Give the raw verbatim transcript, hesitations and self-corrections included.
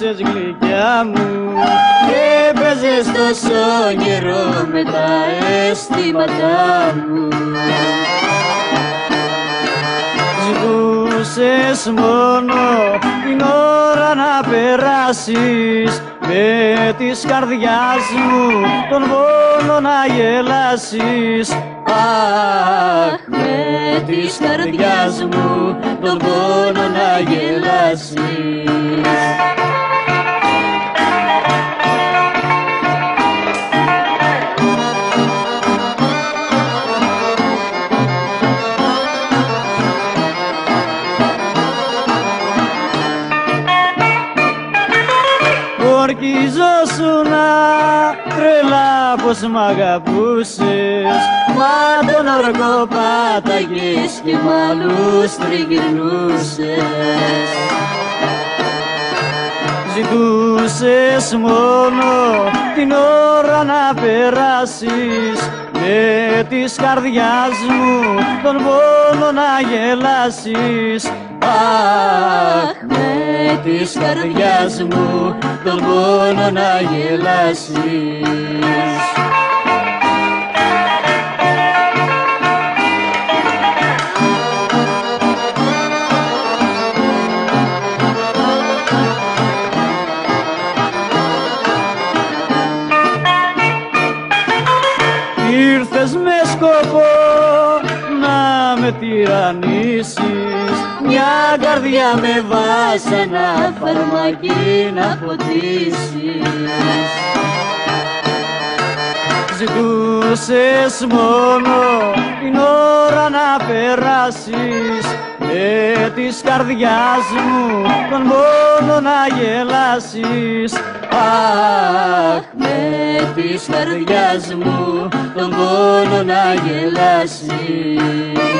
ζούσες γλυκιά μου και παίζες τόσο όνειρο με τα αισθήματά μου. Ζητούσες μόνο την ώρα να περάσεις με της καρδιάς μου τον πόνο να γελάσεις. Αχ, με της καρδιάς μου τον πόνο να γελάσεις. Ορκιζόσουνα τρελά πως μ' αγαπούσες, μα τον όρκο πάταγες και μ' άλλους τριγυρνούσες. Ζητούσες μόνο την ώρα να περάσεις με της καρδιάς μου τον πόνο να γελάσεις. Αχ, με της καρδιάς μου τον πόνο να γελάσεις. Ήρθες με σκοπό να με τυραννίσεις, μια καρδιά με βάσανα φαρμακή να ποτίσεις. Ζητούσες μόνο την ώρα να περάσεις με της καρδιάς μου τον πόνο να γελάσεις. Αχ, με της καρδιάς μου τον πόνο να γελάσεις.